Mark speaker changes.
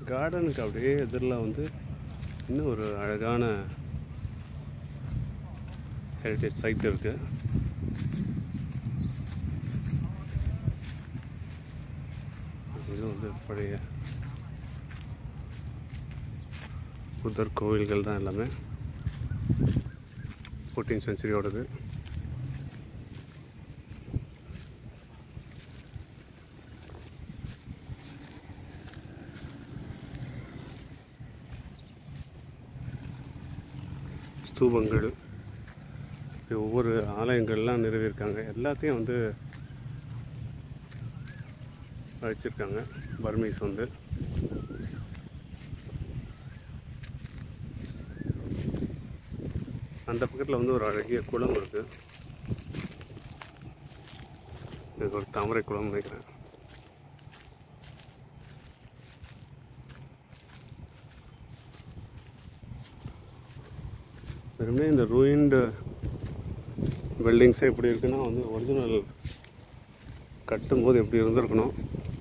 Speaker 1: கார்டனுக்கு அப்படியே எதிரில் வந்து இன்னும் ஒரு அழகான ஹெரிட்டேஜ் சைட் இருக்குது. இது வந்து பழைய புத்தர் கோவில்கள் தான் எல்லாமே 14th செஞ்சுரியோடது. ஸ்தூபங்கள், ஒவ்வொரு ஆலயங்கள்லாம் நிறுவியிருக்காங்க. எல்லாத்தையும் வந்து அழிச்சிருக்காங்க பர்மீஸ் வந்து. அந்த பக்கத்தில் வந்து ஒரு அழகிய குளம் இருக்குது. இது ஒரு தாமரை குளம் நினைக்கிறேன். வெறுமனே இந்த ரூயின்டு பில்டிங்ஸே எப்படி இருக்குன்னா வந்து ஒரிஜினல் கட்டும்போது எப்படி இருந்திருக்கணும்